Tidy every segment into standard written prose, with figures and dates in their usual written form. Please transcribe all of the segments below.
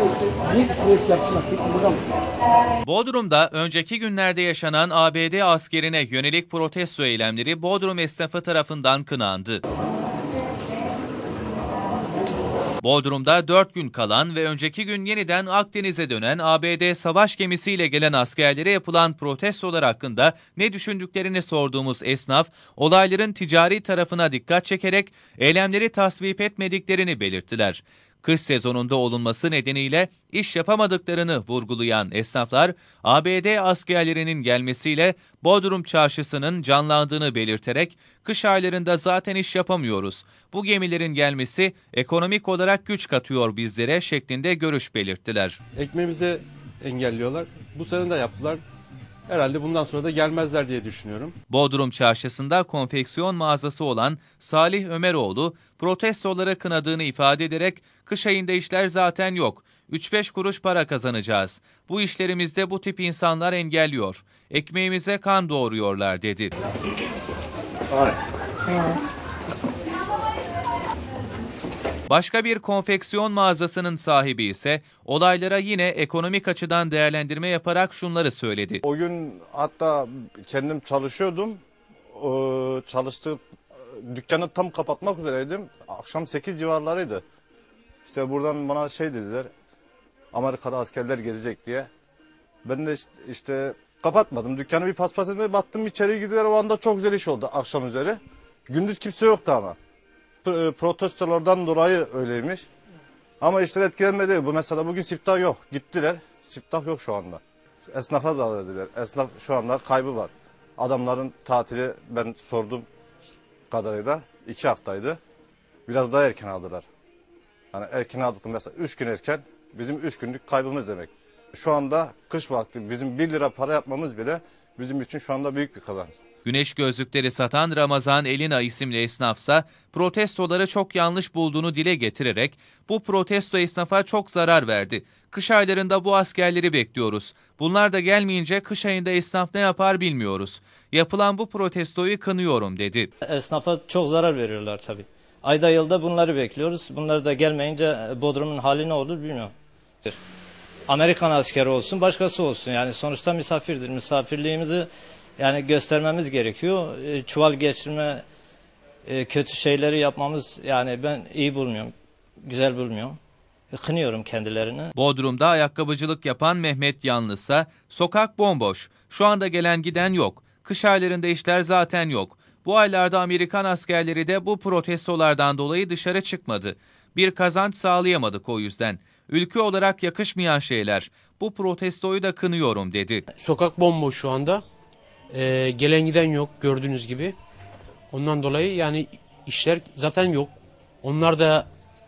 Bodrum'da önceki günlerde yaşanan ABD askerine yönelik protesto eylemleri Bodrum esnafı tarafından kınandı. Bodrum'da 4 gün kalan ve önceki gün yeniden Akdeniz'e dönen ABD savaş gemisiyle gelen askerlere yapılan protestolar hakkında ne düşündüklerini sorduğumuz esnaf, olayların ticari tarafına dikkat çekerek eylemleri tasvip etmediklerini belirttiler. Kış sezonunda olunması nedeniyle iş yapamadıklarını vurgulayan esnaflar, ABD askerlerinin gelmesiyle Bodrum çarşısının canlandığını belirterek, kış aylarında zaten iş yapamıyoruz, bu gemilerin gelmesi ekonomik olarak güç katıyor bizlere şeklinde görüş belirttiler. Ekmeğimizi engelliyorlar, bu sene de yaptılar. Herhalde bundan sonra da gelmezler diye düşünüyorum. Bodrum çarşısında konfeksiyon mağazası olan Salih Ömeroğlu protestoları kınadığını ifade ederek kış ayında işler zaten yok. 3-5 kuruş para kazanacağız. Bu işlerimizde bu tip insanlar engelliyor. Ekmeğimize kan doğuruyorlar dedi. Başka bir konfeksiyon mağazasının sahibi ise olaylara yine ekonomik açıdan değerlendirme yaparak şunları söyledi. O gün hatta kendim çalışıyordum. Dükkanı tam kapatmak üzereydim. Akşam 8 civarlarıydı. İşte buradan bana şey dediler. Amerika'da askerler gezecek diye. Ben de işte kapatmadım. Dükkanı bir paspas etmeye baktım, içeri gidiyorlar. O anda çok güzel iş oldu akşam üzeri. Gündüz kimse yoktu ama. Protestolardan dolayı öyleymiş. Ama işler etkilenmedi. Bu mesela bugün siftah yok. Gittiler. Siftah yok şu anda. Esnafa zarar ediler. Esnaf şu anda kaybı var. Adamların tatili ben sordum kadarıyla 2 haftaydı. Biraz daha erken aldılar. Hani erken aldık mesela 3 gün erken bizim 3 günlük kaybımız demek. Şu anda kış vakti bizim 1 lira para yapmamız bile bizim için şu anda büyük bir kazanç. Güneş gözlükleri satan Ramazan Elina isimli esnafsa protestoları çok yanlış bulduğunu dile getirerek bu protesto esnafa çok zarar verdi. Kış aylarında bu askerleri bekliyoruz. Bunlar da gelmeyince kış ayında esnaf ne yapar bilmiyoruz. Yapılan bu protestoyu kınıyorum dedi. Esnafa çok zarar veriyorlar tabii. Ayda yılda bunları bekliyoruz. Bunlar da gelmeyince Bodrum'un hali ne olur bilmiyorum. Amerikan askeri olsun başkası olsun yani sonuçta misafirdir. Misafirliğimizi yani göstermemiz gerekiyor. Çuval geçirme, kötü şeyleri yapmamız yani ben iyi bulmuyorum, güzel bulmuyorum. Kınıyorum kendilerini. Bodrum'da ayakkabıcılık yapan Mehmet Yanlısa, sokak bomboş, şu anda gelen giden yok. Kış aylarında işler zaten yok. Bu aylarda Amerikan askerleri de bu protestolardan dolayı dışarı çıkmadı. Bir kazanç sağlayamadık o yüzden. Ülke olarak yakışmayan şeyler. Bu protestoyu da kınıyorum dedi. Sokak bomboş şu anda. Gelen giden yok gördüğünüz gibi. Ondan dolayı yani işler zaten yok. Onlar da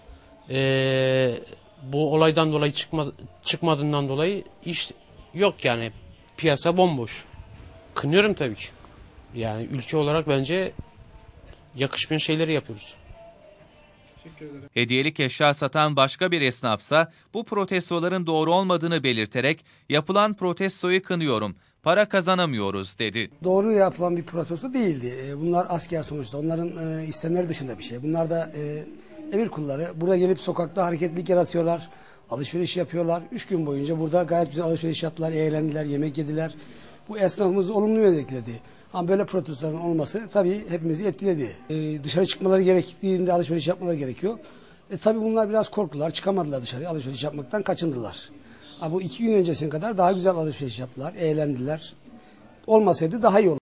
bu olaydan dolayı çıkmadığından dolayı iş yok yani. Piyasa bomboş. Kınıyorum tabii ki. Yani ülke olarak bence yakışmayan şeyleri yapıyoruz. Hediyelik eşya satan başka bir esnafsa bu protestoların doğru olmadığını belirterek yapılan protestoyu kınıyorum. Para kazanamıyoruz dedi. Doğru yapılan bir protesto değildi. Bunlar asker sonuçta. Onların istemleri dışında bir şey. Bunlar da emir kulları. Burada gelip sokakta hareketlilik yaratıyorlar. Alışveriş yapıyorlar. 3 gün boyunca burada gayet güzel alışveriş yaptılar. Eğlendiler, yemek yediler. Bu esnafımızı olumlu etkiledi. Ama böyle protestoların olması tabii hepimizi etkiledi. Dışarı çıkmaları gerektiğinde alışveriş yapmaları gerekiyor. Tabii bunlar biraz korktular. Çıkamadılar dışarı. Alışveriş yapmaktan kaçındılar. Bu 2 gün öncesine kadar daha güzel alışveriş yaptılar. Eğlendiler. Olmasaydı daha iyi olur.